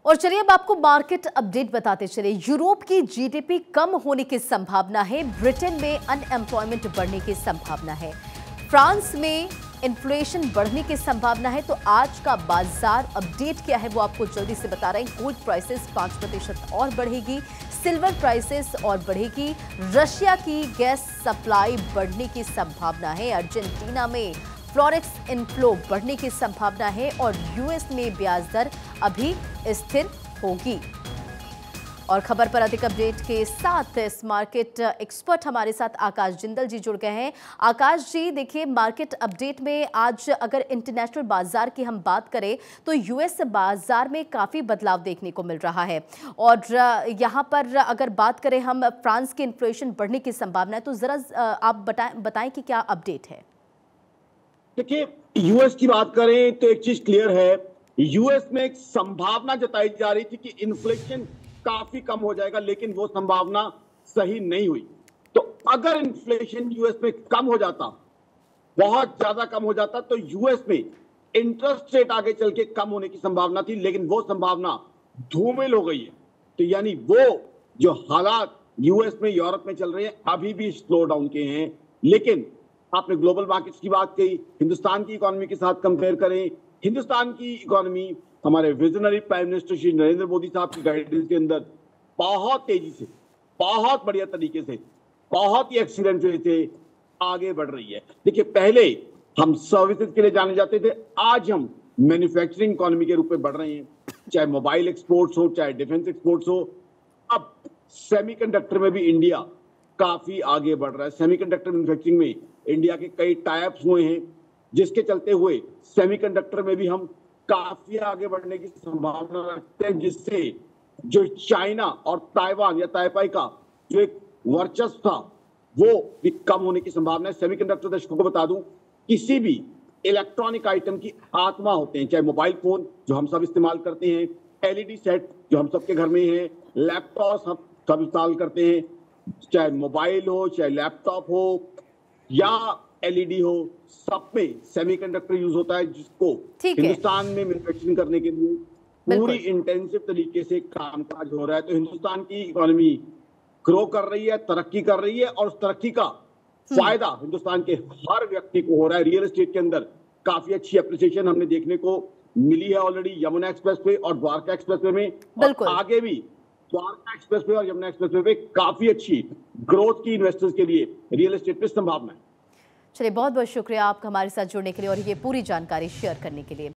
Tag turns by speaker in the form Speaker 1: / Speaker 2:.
Speaker 1: और चलिए अब आपको मार्केट अपडेट बताते चले। यूरोप की जीडीपी कम होने की संभावना है, ब्रिटेन में अनएम्प्लॉयमेंट बढ़ने की संभावना है, फ्रांस में इन्फ्लेशन बढ़ने की संभावना है। तो आज का बाजार अपडेट क्या है वो आपको जल्दी से बता रहे हैं। गोल्ड प्राइसेस 5% और बढ़ेगी, सिल्वर प्राइसेस और बढ़ेगी, रशिया की गैस सप्लाई बढ़ने की संभावना है, अर्जेंटीना में फॉरेक्स इनफ्लो बढ़ने की संभावना है और यूएस में ब्याज दर अभी स्थिर होगी। और खबर पर अधिक अपडेट के साथ इस मार्केट एक्सपर्ट हमारे साथ आकाश जिंदल जी जुड़ गए हैं। आकाश जी, देखिए मार्केट अपडेट में आज अगर इंटरनेशनल बाजार की हम बात करें तो यूएस बाजार में काफ़ी बदलाव देखने को मिल रहा है और यहाँ पर अगर बात करें हम फ्रांस की इन्फ्लेशन बढ़ने की संभावना है, तो ज़रा आप बताएं कि क्या अपडेट है।
Speaker 2: देखिए, यूएस की बात करें तो एक चीज क्लियर है, यूएस में एक संभावना जताई जा रही थी कि इन्फ्लेशन काफी कम हो जाएगा, लेकिन वो संभावना सही नहीं हुई। तो अगर इन्फ्लेशन यूएस में कम हो जाता, बहुत ज्यादा कम हो जाता, तो यूएस में इंटरेस्ट रेट आगे चल के कम होने की संभावना थी, लेकिन वो संभावना धूमिल हो गई है। तो यानी वो जो हालात यूएस में, यूरोप में चल रहे हैं, अभी भी स्लो डाउन के हैं। लेकिन आपने ग्लोबल मार्केट्स की बात कही, हिंदुस्तान की इकोनॉमी के साथ कंपेयर करें, हिंदुस्तान की इकोनॉमी हमारे visionary prime minister Shri Narendra Modi साहब की गाइडेंस के अंदर बहुत तेजी से, बहुत बढ़िया तरीके से, बहुत ही एक्सीलेंट वे से आगे बढ़ रही है। देखिए, पहले हम सर्विसेज के लिए जाने जाते थे, आज हम मैन्युफैक्चरिंग इकोनॉमी के रूप में बढ़ रहे हैं, चाहे मोबाइल एक्सपोर्ट्स हो, चाहे डिफेंस एक्सपोर्ट्स हो। अब सेमीकंडक्टर में भी इंडिया काफी आगे बढ़ रहा है। सेमीकंडक्टर मैन्युफैक्चरिंग में इंडिया के कई टाइप्स हुए हैं, जिसके चलते हुए सेमीकंडक्टर में भी हम काफी आगे बढ़ने की संभावना रखते हैं, जिससे जो चाइना और ताइवान या ताइपाई का जो एक वर्चस्व था वो भी कम होने की संभावना है। सेमीकंडक्टर दर्शकों को बता दूं, किसी भी इलेक्ट्रॉनिक आइटम की आत्मा होते हैं, चाहे मोबाइल फोन जो हम सब इस्तेमाल करते हैं, एलईडी सेट जो हम सबके घर में है, लैपटॉप हम सब इस्तेमाल करते हैं, चाहे मोबाइल हो, चाहे लैपटॉप हो या एलईडी हो, सब में सेमीकंडक्टर यूज होता है, जिसको हिंदुस्तान में मैन्युफैक्चरिंग करने के लिए पूरी इंटेंसिव तरीके से कामकाज हो रहा है। तो हिंदुस्तान की इकोनॉमी ग्रो कर रही है, तरक्की कर रही है और उस तरक्की का फायदा हिंदुस्तान के हर व्यक्ति को हो रहा है। रियल एस्टेट के अंदर काफी अच्छी एप्रिसिएशन हमने देखने को मिली है ऑलरेडी, यमुना एक्सप्रेस वे और द्वारका एक्सप्रेस वे में, और आगे भी द्वारका एक्सप्रेस वे और यमुना एक्सप्रेस वे पे काफी अच्छी ग्रोथ की इन्वेस्टर्स के लिए रियल एस्टेट पे संभावना है।
Speaker 1: चलिए, बहुत बहुत शुक्रिया आपका हमारे साथ जुड़ने के लिए और ये पूरी जानकारी शेयर करने के लिए।